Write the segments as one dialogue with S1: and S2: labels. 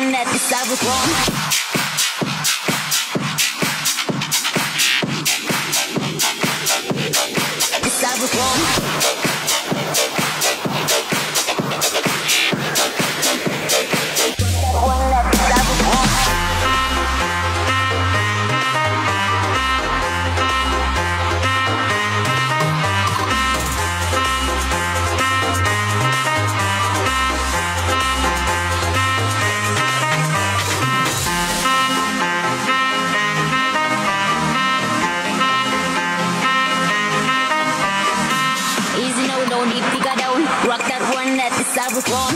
S1: one that decide what's wrong. Decide what's wrong. One that decide what's wrong. No need to go down. Rock that one that decide what's wrong.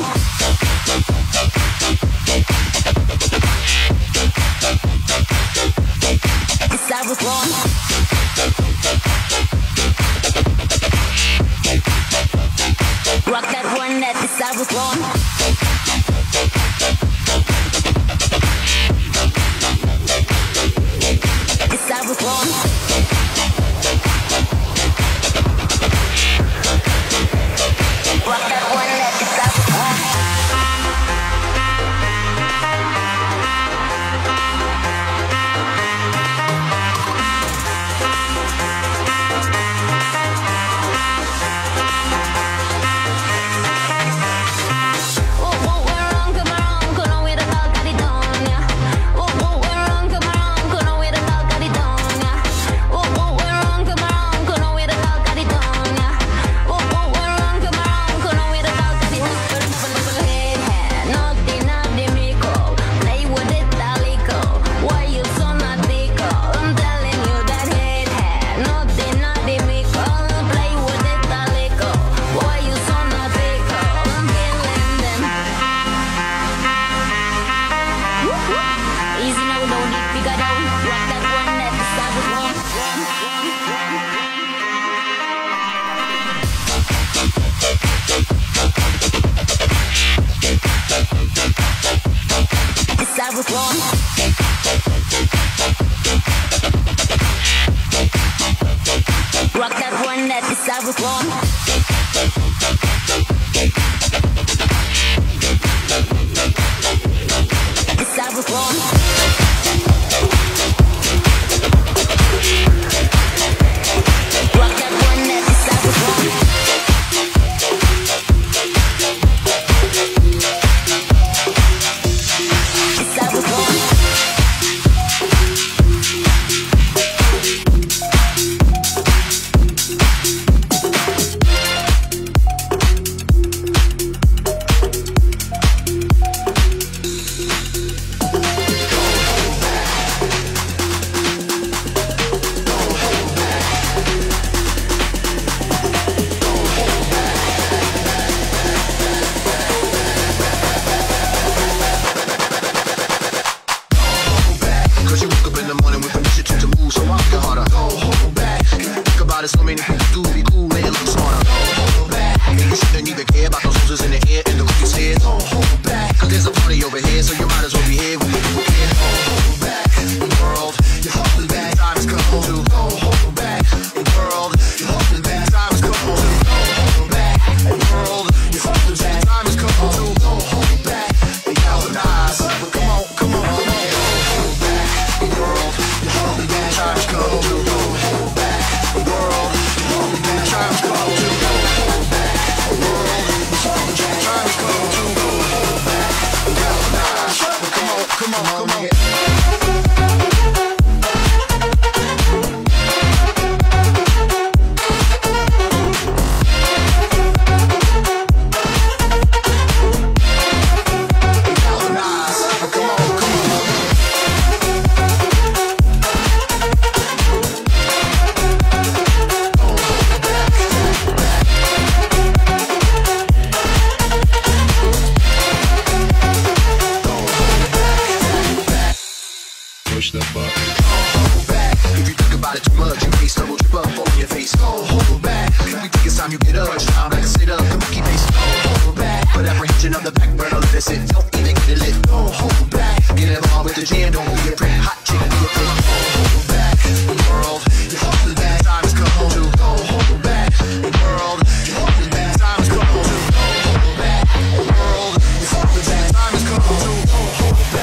S1: Decide what's wrong. Rock that one that decide what's wrong. Decide what's wrong. Rock that one that decide what's wrong. Decide what's wrong. Rock that one that decide what's wrong. Decide what's wrong. Rock that one that decide what's wrong. Decide what's wrong.
S2: So many people do be cool, man, look smarter. Don't hold back. You shouldn't even care about those roses in the air and the cookies head. Don't hold back. Cause there's a party over here, so you might as well be here when you do it. Don't hold back. World, you're holding back. Time has come to. Don't hold back. World, you're holding back. Time has come to. Don't hold back. World, you're holding back. Time has come to. Don't hold back. And galvanize. But come on, come on, come on. Don't hold back. World, you're holding back. Time has come to. Don't hold back. World, time's come to go back. World, time's come to go back. Galvanize. Come on, come on, come on.
S3: Push that button.
S2: Hold back. If you think about it too much, you may stumble, trip up on your face. Don't hold back. If you think it's time you get up, time like a sit up, the monkey face. Don't hold back. Put apprehension on the back burner, let it sit. Don't even get it lit. Don't hold back. Get involved with the jam, don't be a pretty hot chick, be a prick. Don't hold back. World, you're holding back. Time has come to. Don't hold back. World, you're holding back. Time has come to. Don't hold back. World, you're holding back. Time has come to. Don't hold back.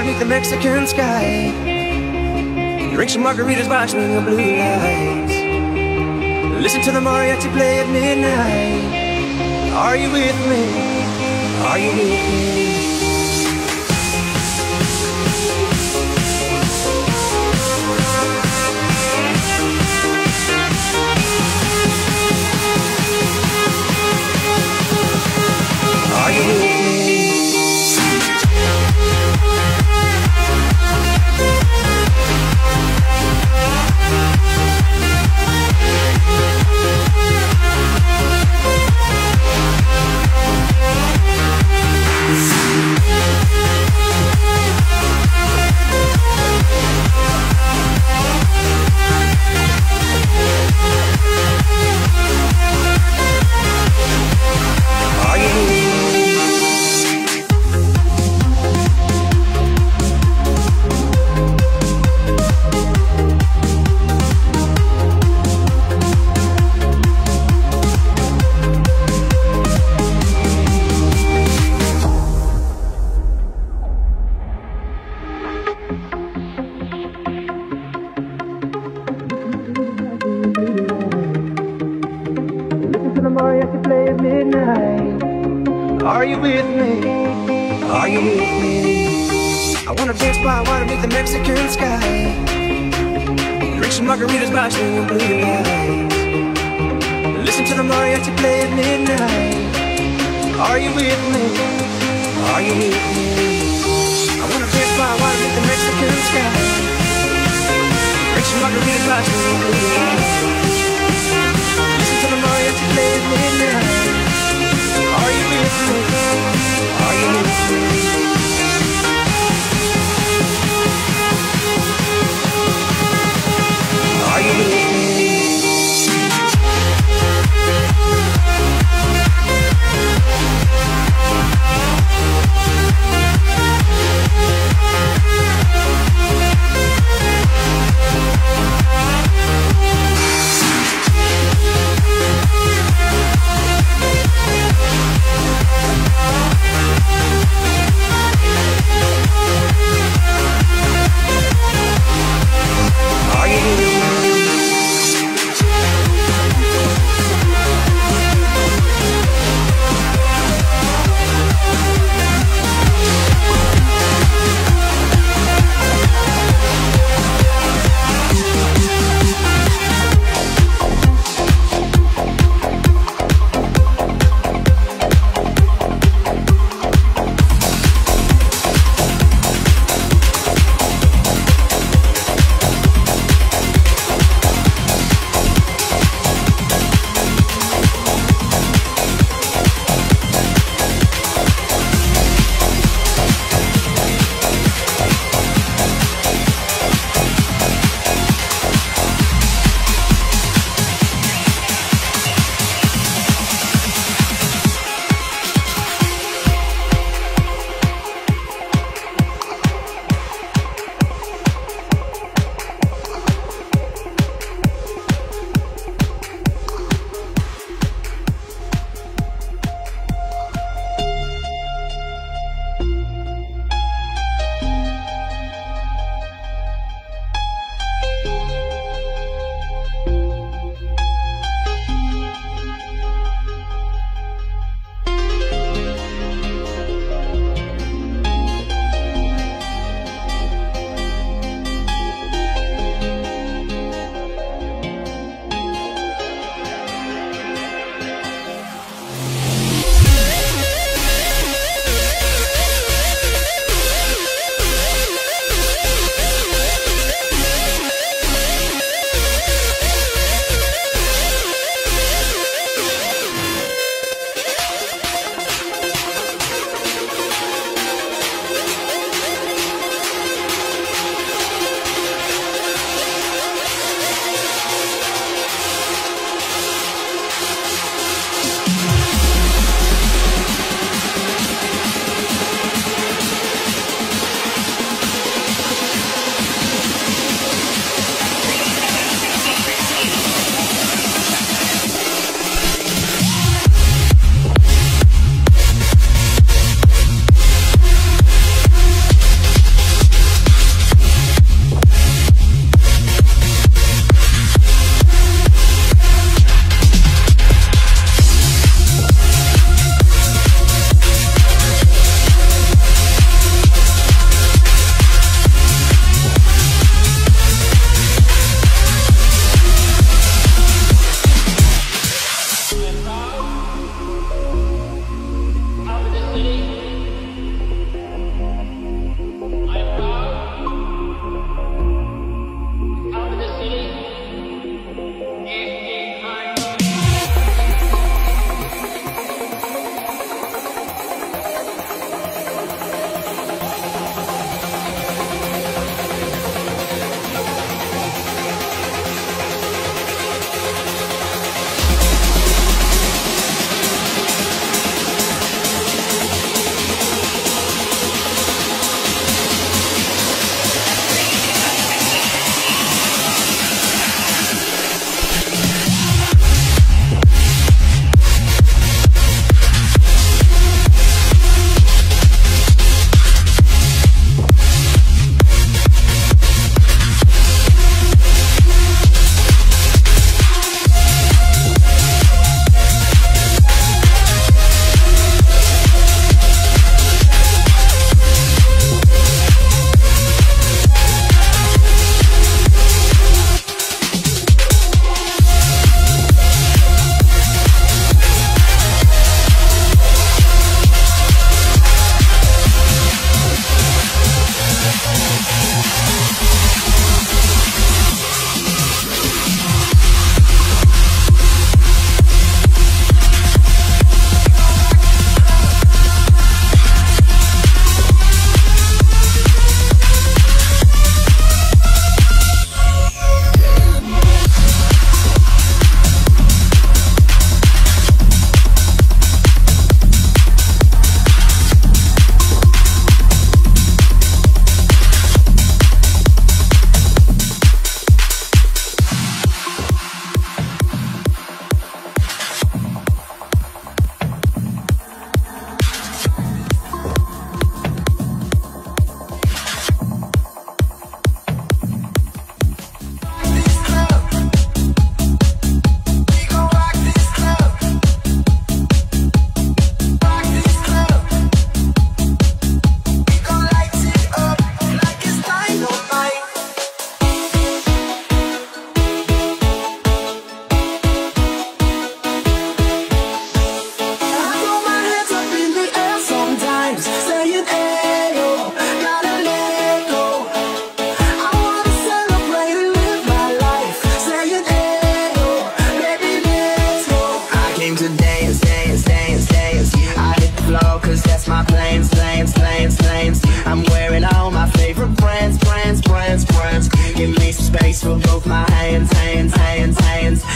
S4: beneath the Mexican sky. Drink some margaritas by swing of blue lights. Listen to the mariachi play at midnight. Are you with me? Are you with me? Are you with me? Are you with me? Are you with me? I wanna dance by water beneath the Mexican sky. Drink some margaritas by swing of blue lights. Listen to the mariachi play at midnight. Are you with me? Are you with me? I wanna dance by water beneath the Mexican sky. Drink some margaritas by swing of blue lights. Listen to the mariachi play at midnight. Are you with me? Are you with me? Are you with me?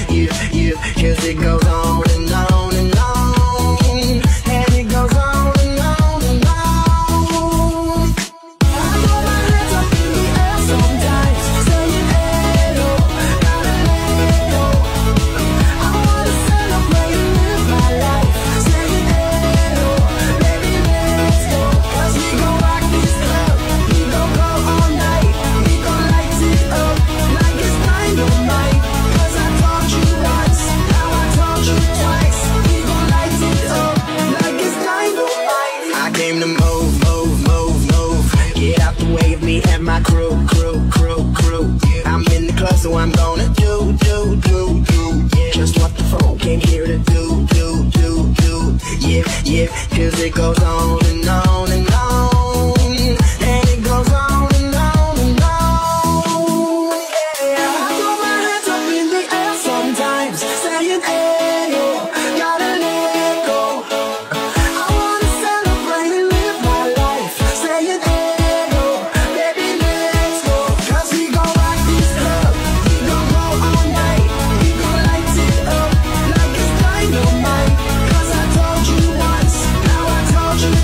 S2: Cause it goes on and on and on, and it goes on and on and on. I throw my hands up in the air sometimes, saying hey oh, gotta let go. I wanna celebrate and live my life, saying hey oh, baby let's go. Cause we gon' rock this club, we gon' go all night, we gon' light it up like it's dynamite. Cause I told you once, now I told you twice, we gon' light it up like it's dynamite. I came to move, move, move, move, get out the way of me and my crew. I'm in the club, so I'm gonna do just what the folk came here to do. Yeah, cause it goes on and on and on, and it goes on and on and on. Yeah, I throw my hands up in the air sometimes, saying hey oh, gotta let go. I wanna celebrate and live my life, saying hey oh, baby let's go. Cause we gon' rock this club, we gon' go all night, we gon' light it up like it's dynamite. Cause I told you once, now I told you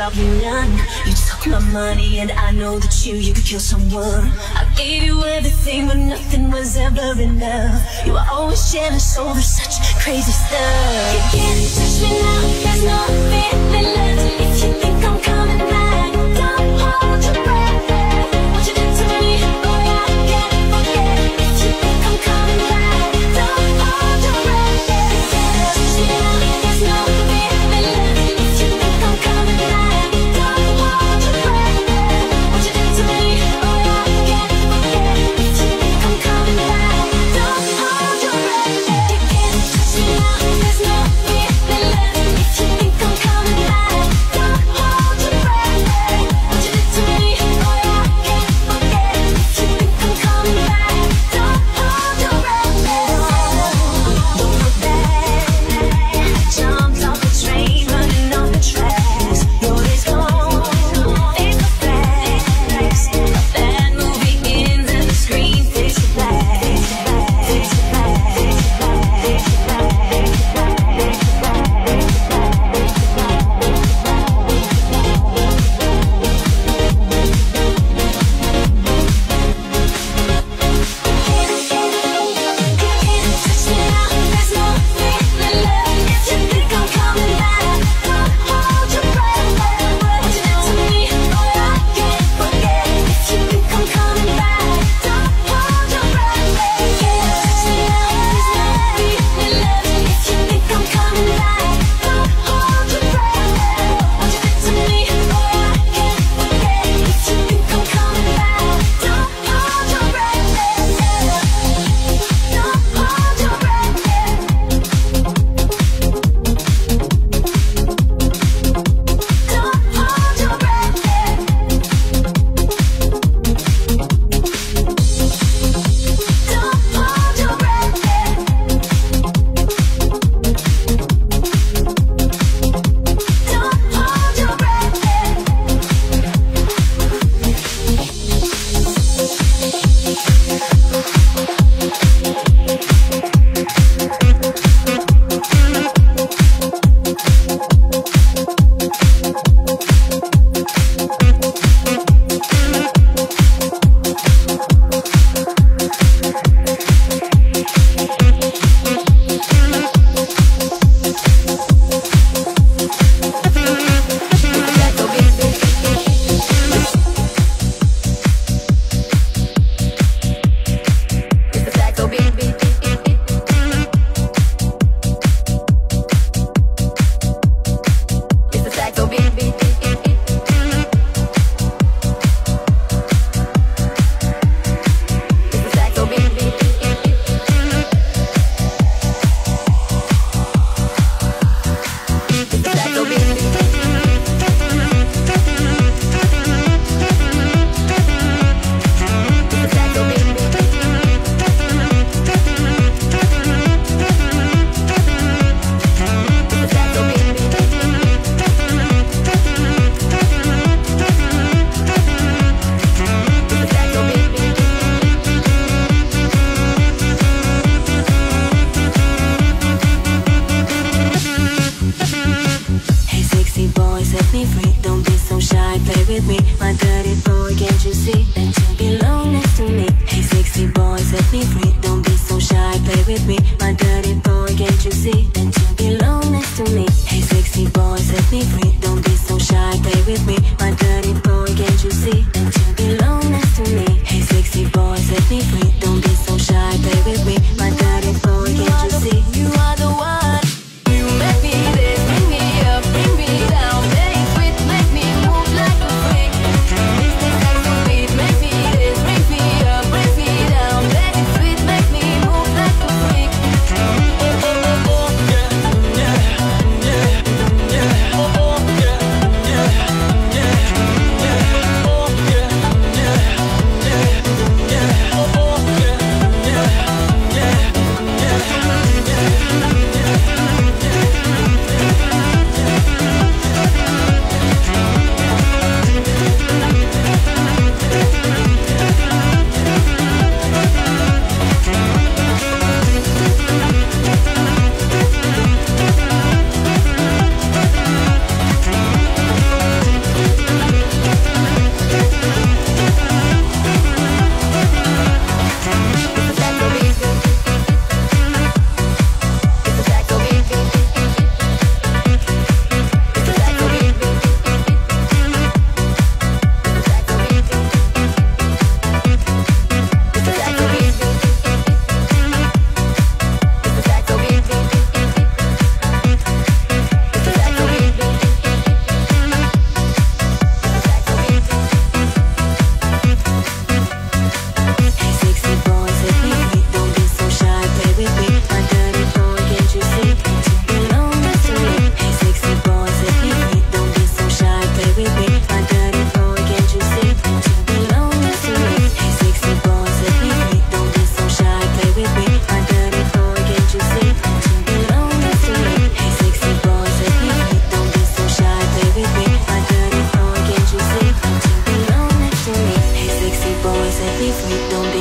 S5: about me none. You took my money and I know that you could kill someone. I gave you everything but nothing was ever enough. You were always jealous over such crazy stuff. You can't touch me now, there's no feeling left. If you think I'm coming back, don't hold your breath. What you did to me, oh yeah, I can't forget. If you think I'm coming back, don't hold your breath. You can't touch me now, there's no feeling left. If you think I'm coming back, don't hold your breath. What you did to me, oh yeah, I can't forget. If you think I'm coming back, don't hold your breath. You can't touch me now, there's no feeling left. If you think I'm coming back, don't hold your breath. What you did to me, oh yeah, I can't forget. If you think I'm coming back, don't hold your breath. Don't look back. I jumped off the train, running off the tracks. Your day's gone, fade to black. A bad movie ends and the screen fades to black. Fades to black. Fades to black. Fades to black. Fades to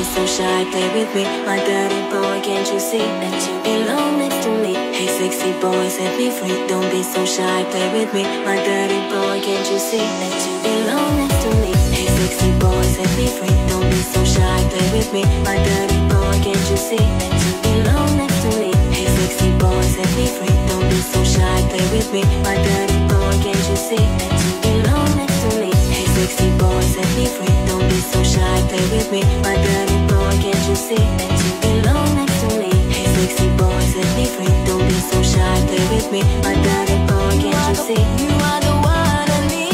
S5: be so shy, play with me. My dirty boy, can't you see that you belong next to me? Hey sexy boy, set me free. Don't be so shy, play with me. My dirty boy, can't you see that you belong next to me? Hey sexy boy, set me free. Don't be so shy, play with me. My dirty boy, can't you see that you belong next to me? Hey sexy boy, set me free. Don't be so shy, play with me. My dirty boy, can't you see that you belong next to me? Hey sexy boy, set me free. Don't be so shy, play with me. My dirty boy, can't you see that you belong next to me? Hey sexy boy, set me free. Don't be so shy, play with me. My dirty boy, can't you see? You are the one I need.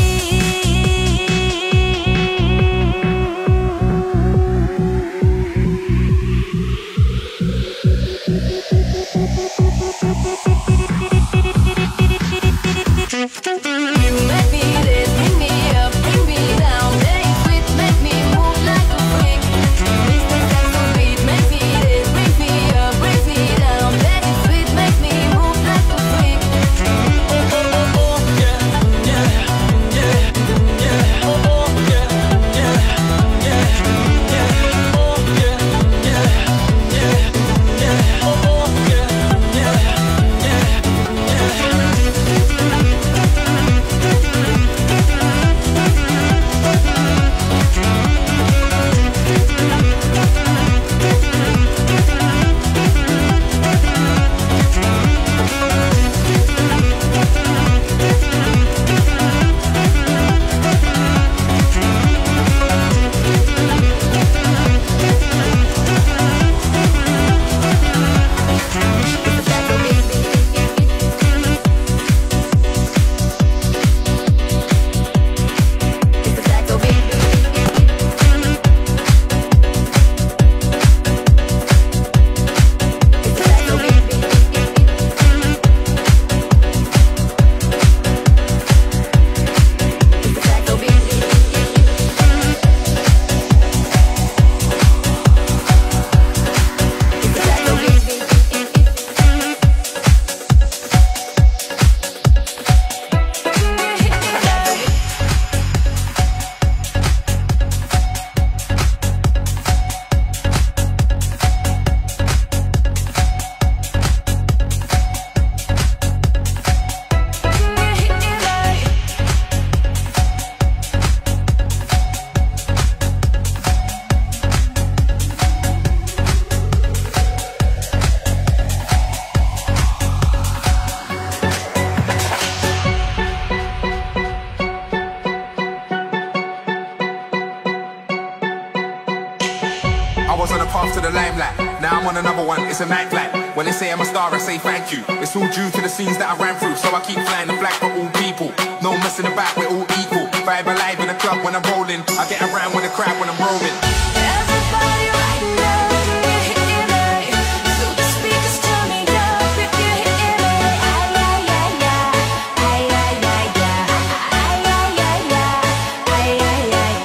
S6: It's a night flight. When they say I'm a star, I say thank you. It's all due to the scenes that I ran through, so I keep flying the flag for all people. No messing about, we're all equal. Vibe alive in the club when I'm rolling. I get around with the crowd when I'm rolling.
S5: Everybody right now, can you hear me? So the speakers turn me up if you hear me. Ay, ay, ay, ay. Ay, ay, ay, ay. Ay, ay, ay, ay. Ay, ay, ay, ay.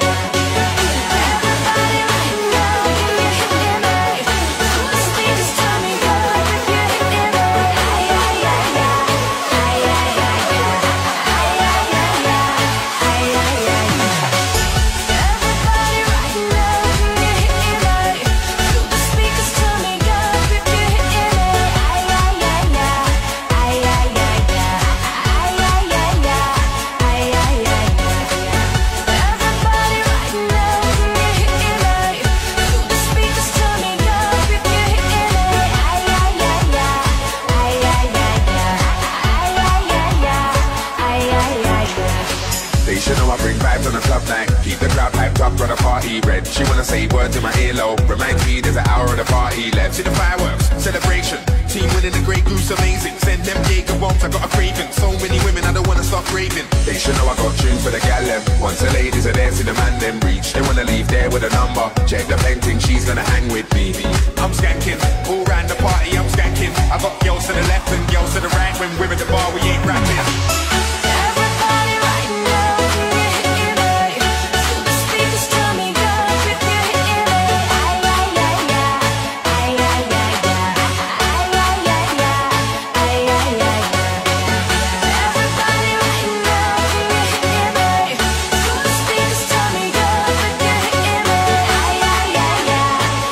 S5: Everybody right now, can you hear me? So the speakers turn me up if you hear me. Ay, ay, ay, ay. Ay, ay, ay, ay. Ay, ay, ay, ay. Ay, ay, ay, ay. Everybody right now, can you hear me? So the speakers turn me up if you hear me. Ay, ay, ay, ay. Ay, ay, ay, ay. Ay, ay, ay, ay. Ay, ay, ay, ay. Everybody right now, can you hear me? So the speakers turn me up if you hear me. Ay, ay, ay, ay. Ay, ay, ay, ay. Ay, ay, ay, ay. Ay, ay, ay, ay.
S6: They should know I bring vibes on a club night. Keep the crowd hyped up, got a party red. She wanna say words in my earlobe. Reminds me there's an hour of the party left. See the fireworks, celebration. Team winning the Grey Goose, amazing. Send them Jaeger bombs, I got a craving. So many women, I don't wanna stop raving. They should know I got tunes for the gal them. Once the ladies are there, see the man them reach. They wanna leave there with a number. Check the painting, she's gonna hang with me. I'm skanking, all round the party, I'm skanking. I got girls to the left and girls to the right. When we're at the bar, we ain't rapping.
S5: Everybody right now, can you hear me? So the speakers turn me up if you hear me. Ay, ay, ay, ay. Ay, ay, ay, ay. Ay, ay, ay, ay. Ay, ay, ay, ay. Everybody right now, can you hear me? So the speakers turn me up if you hear me. Ay, ay, ay, ay.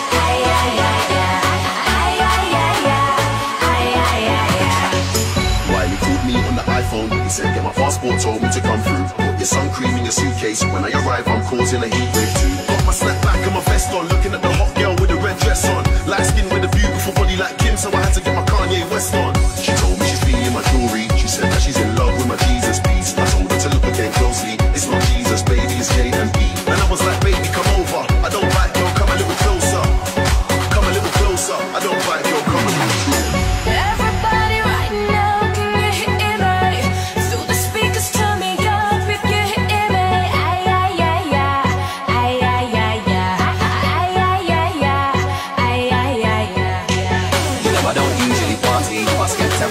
S2: transport told me to come through. Put your sun cream in your suitcase. When I arrive, I'm causing a heat wave too. Got my snapback and my vest on, looking at the hot girl with a red dress on. Light skin with a beautiful body like Kim, so I had to get my Kanye West on. She told me she's feeling my jewelry. She said that she's in love with my Jesus piece. I told her to look again closely. It's not Jesus, baby, it's J and B. And I was like, baby, come over. I don't bite, girl, come a little closer. Come a little closer. I don't bite, girl, come a little closer.
S5: Everybody right now, can you hear me? Through the speakers, turn me up if you hear me. Ay, ay, ay, ay. Ay, ay, ay, ay. Ay, ay, ay, ay. Ay, ay, ay, ay.
S4: You know I don't usually party, but I get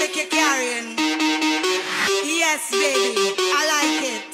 S7: broomstick you're carrying. Yes, baby, I like it.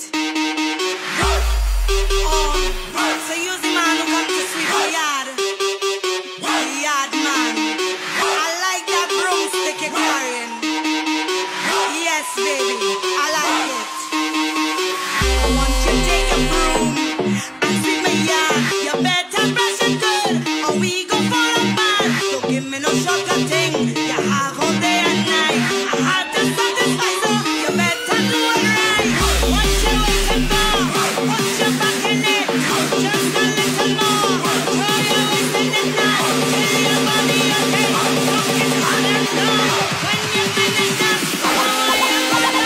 S7: So use the man who come to sweep the yard. The yard man. I like that broomstick you're carrying. Yes, baby, I like it. Once you take a broom and sweep my yard, you better brush it good, or we go for a bad. Don't give me no shortcut thing. You have all day and night. I had to satisfy, so you better do it right. What you waiting for? Put your back in it. Just a little more. Throw your waist in it now. Tell your body okay. Rock it hard and low. When you finish that, throw your body.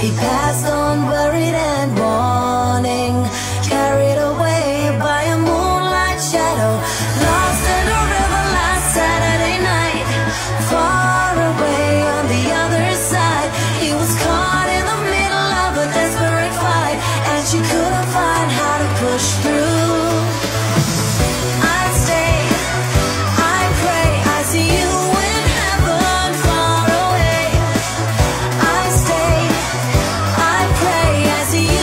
S5: He passed on buried and mourning, carried away by a moonlight shadow, lost in a river last Saturday night. Far away on the other side, he was caught in the middle of a desperate fight, and she couldn't find how to push through. I stay, I pray, I see you in heaven far away. I stay, I pray, I see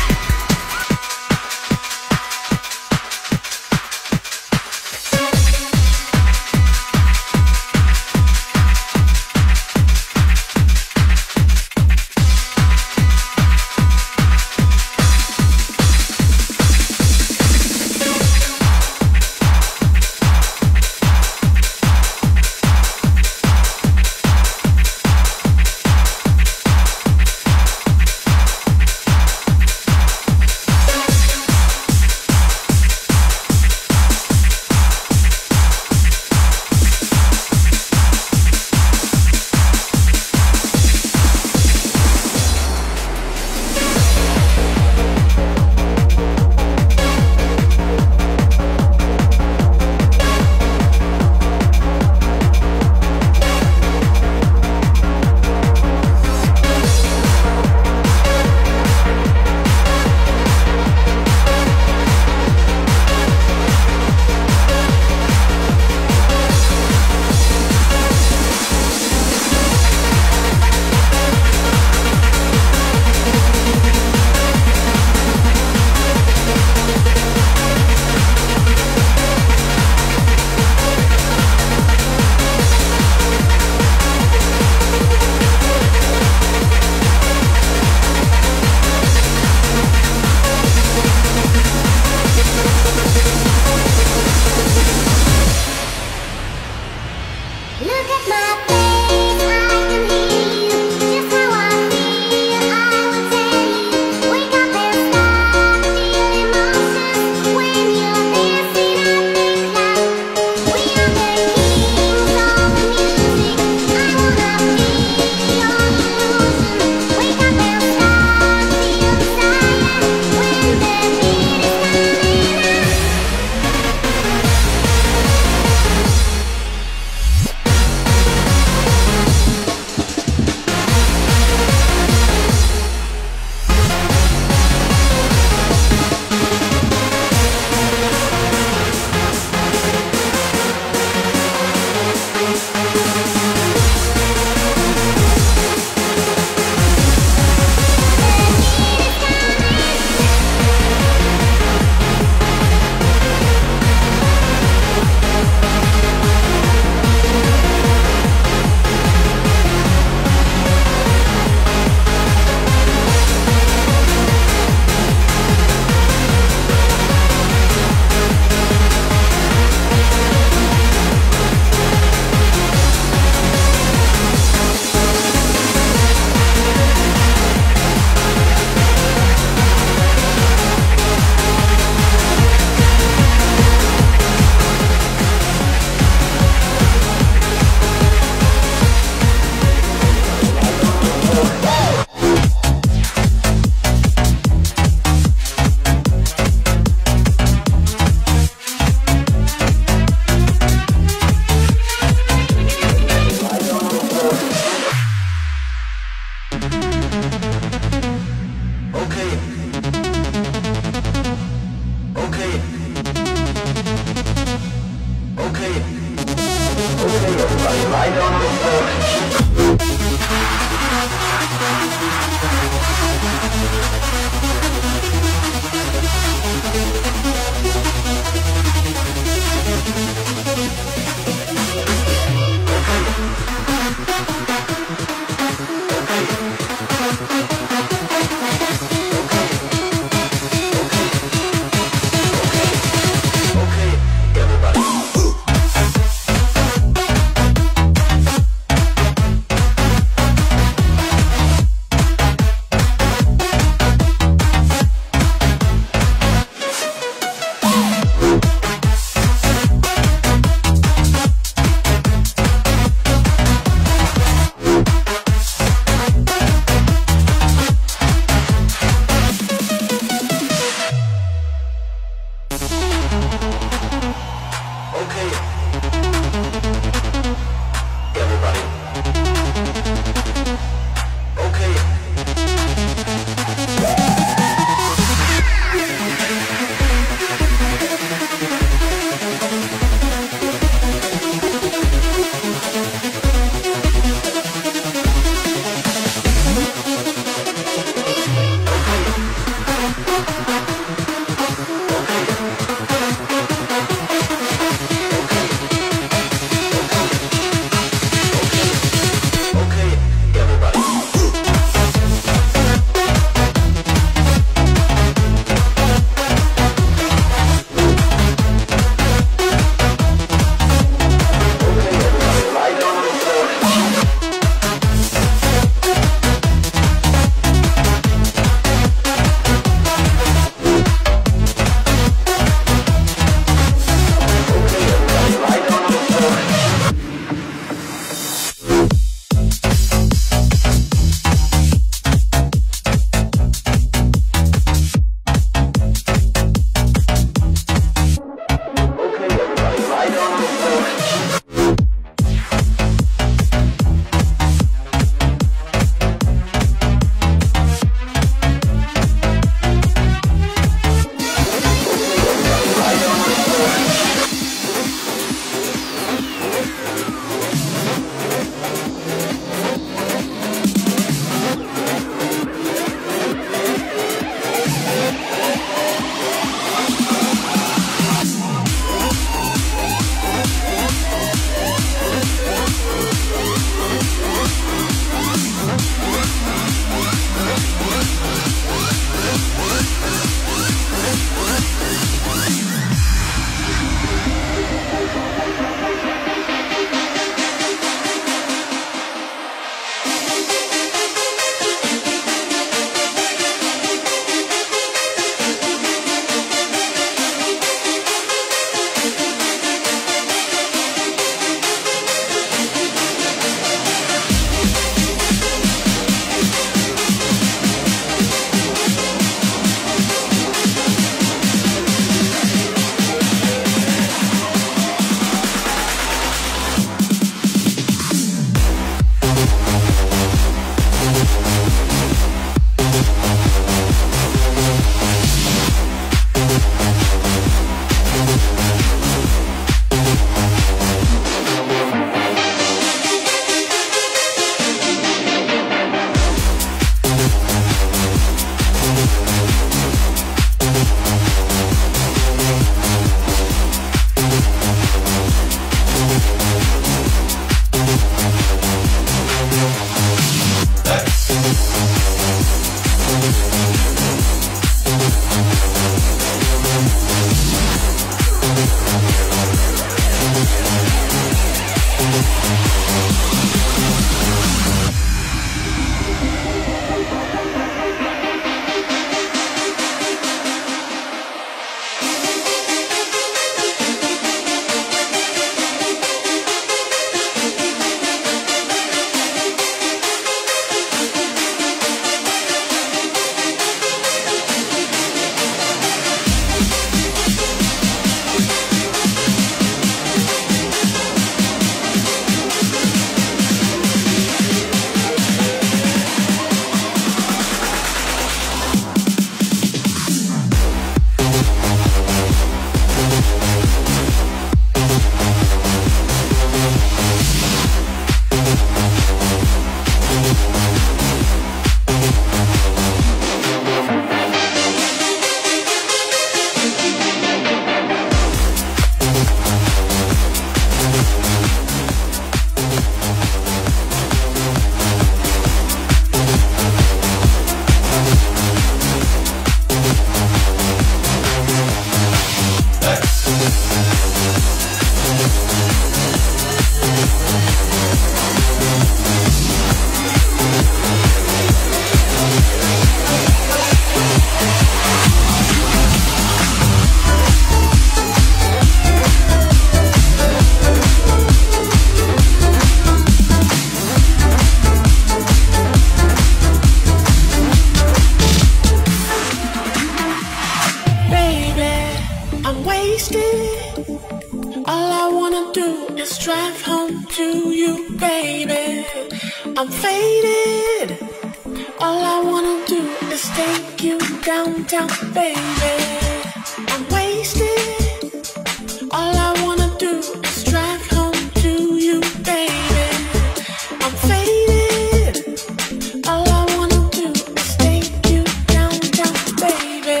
S8: I'm faded. All I wanna do is take you downtown, baby. I'm wasted. All I wanna do is drive home to you, baby. I'm faded. All I wanna do is take you downtown, baby.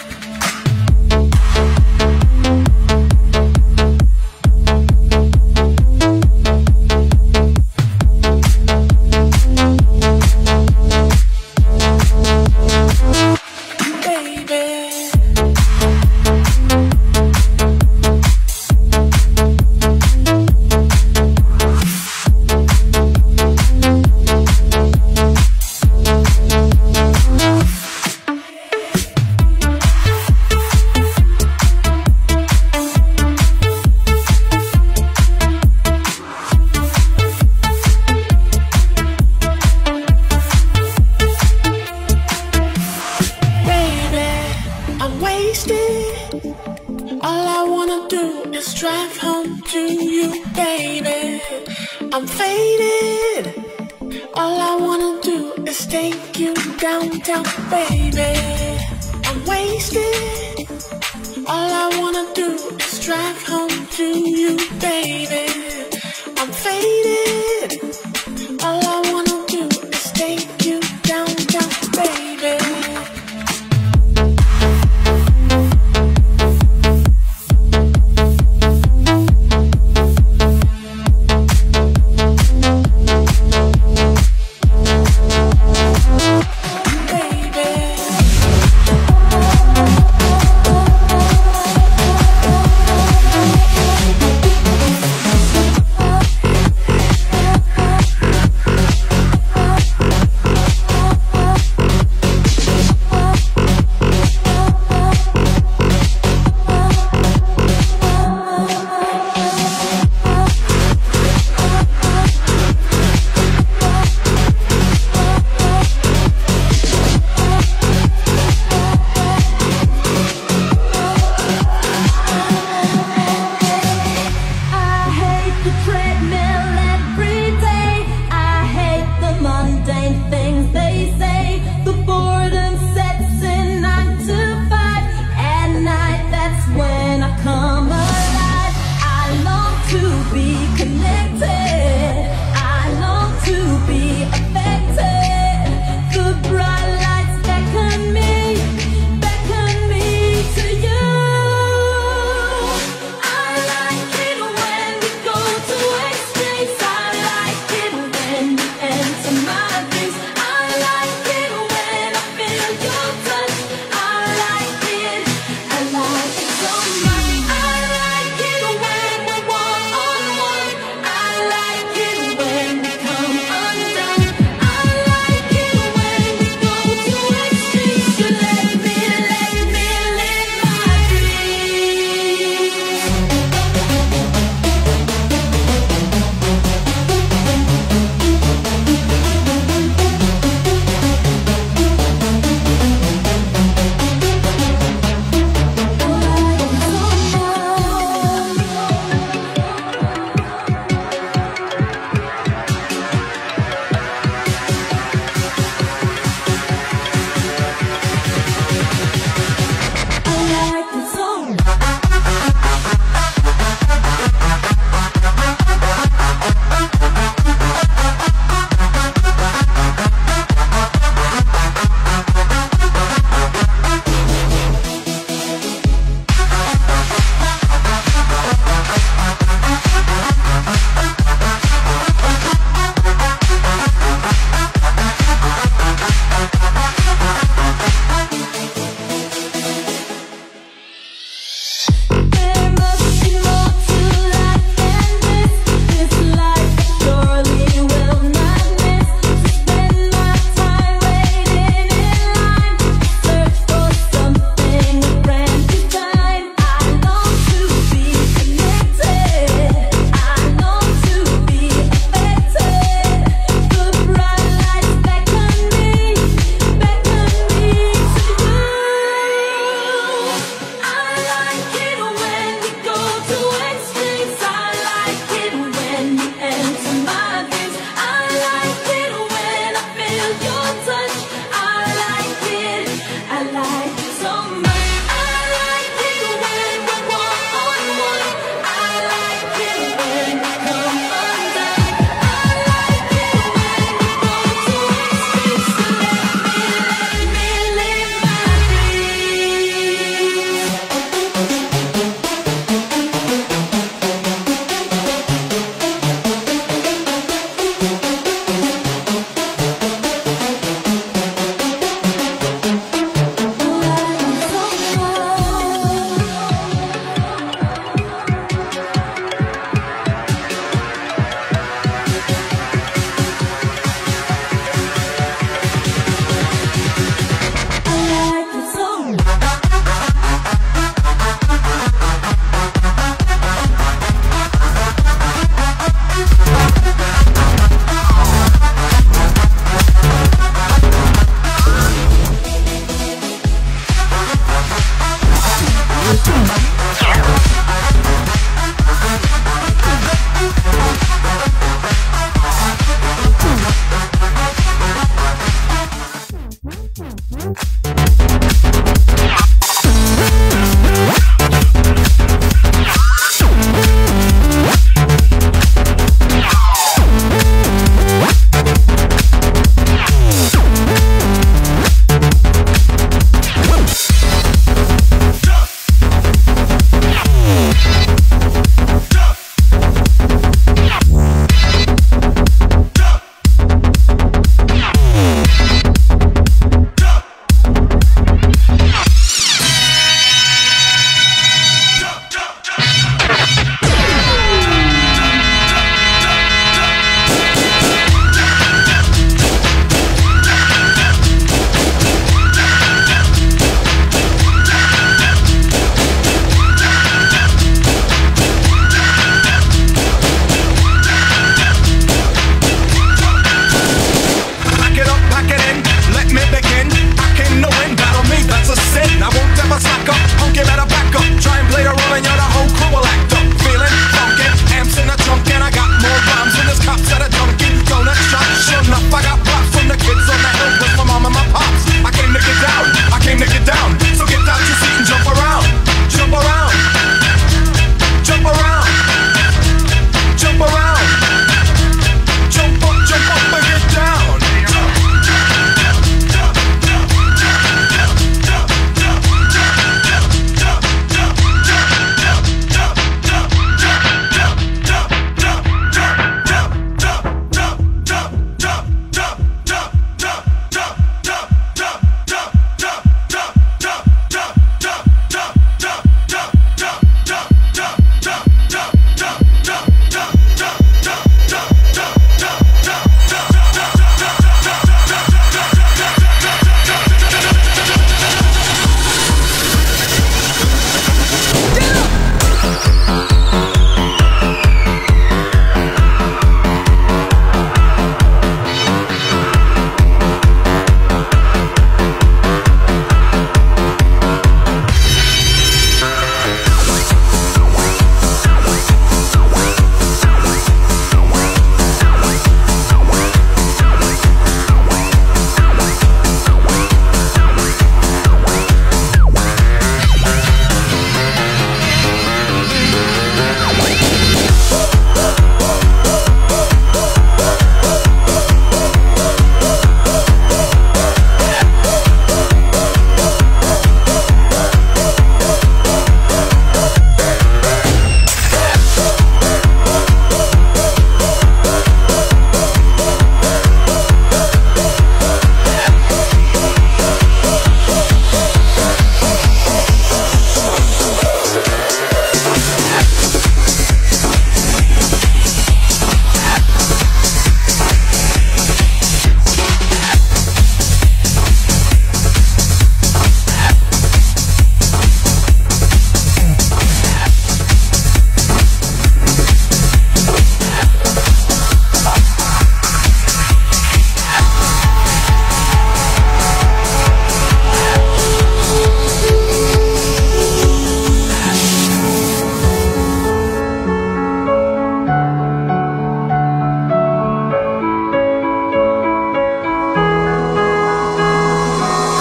S8: All I wanna do is drive home to you, baby. I'm faded. All I wanna do is take you downtown, baby. I'm wasted. All I wanna do is drive home to you, baby. I'm faded. All I wanna do is take you downtown, baby.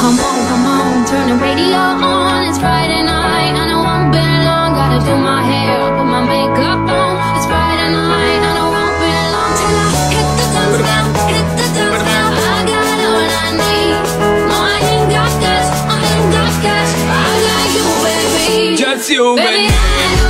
S1: Come on, turn the radio on. It's Friday night, I know I'm been long. Gotta do my hair, put my makeup on. It's Friday night, I know I'm been long. Till I hit the dance now, hit the dance now. I got all I need. No, I ain't got cash, I got you, baby.
S4: Just you, baby.
S1: Baby, I